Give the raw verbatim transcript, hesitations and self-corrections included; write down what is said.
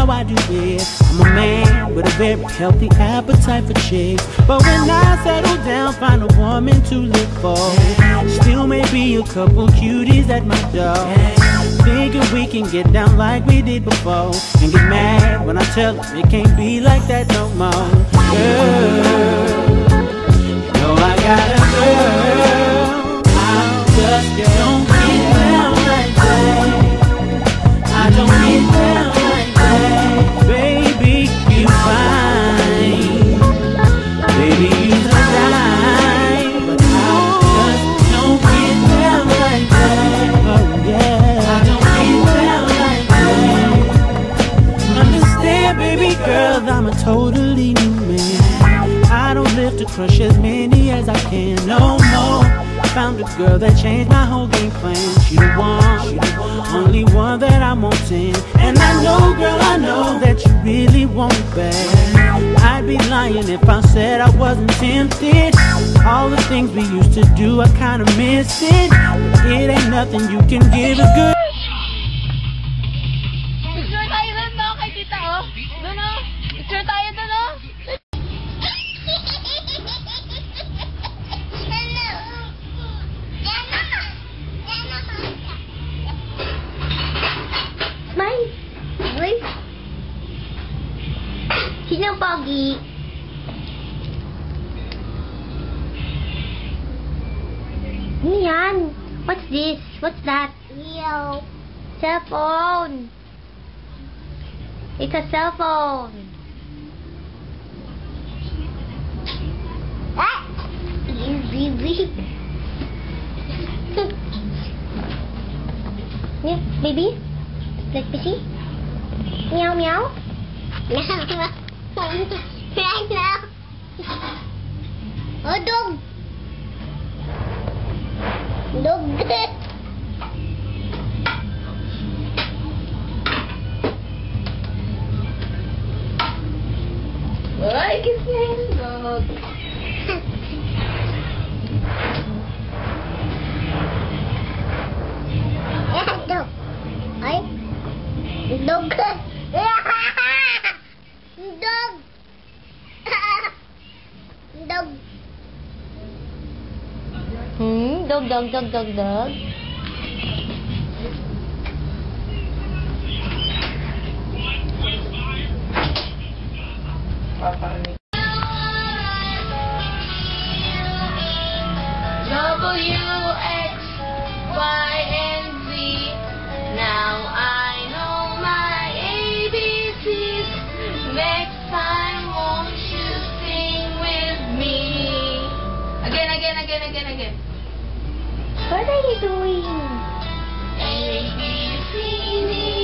how I do it. I'm a man with a very healthy appetite for chicks, but when I settle down, find a woman to live for. Still may be a couple cuties at my door, thinking we can get down like we did before, and get mad when I tell them it can't be like that no more. Girl, you know I got a girl, I'm just don't get down like that. I don't get down like that. Baby, you fine. Baby, you's a dime, but I just don't get down like that. Oh yeah, I don't get down like that. Understand, baby girl, I'm a totally new man. I don't live to crush as many as I can no more. Found a girl that changed my whole game plan. She the one, she the one, only one that I'm wanting. And I know, girl, I know that you really want me back. I'd be lying if I said I wasn't tempted. All the things we used to do, I kinda miss it. It ain't nothing you can give a good. Picture tayo doon, no? Kay tita, oh. Doon, oh. Picture tayo doon, oh. Smile! Uy! Sinong pogi? Ano yan? What's this? What's that? Yo! Cell phone! It's a cell phone! Ah! Easy, yeah, baby? Like busy? Meow meow? Meow. Right now. Oh, dog. Dog. Ay, kiss niya yung dog. Dog. Ay. Dog. Dog. Dog. Hmm, dog, dog, dog, dog, dog. W, X, Y, and Z. Now I know my A B Cs. Next time, won't you sing with me? Again, again, again, again, again. What are you doing? A, B, C, D.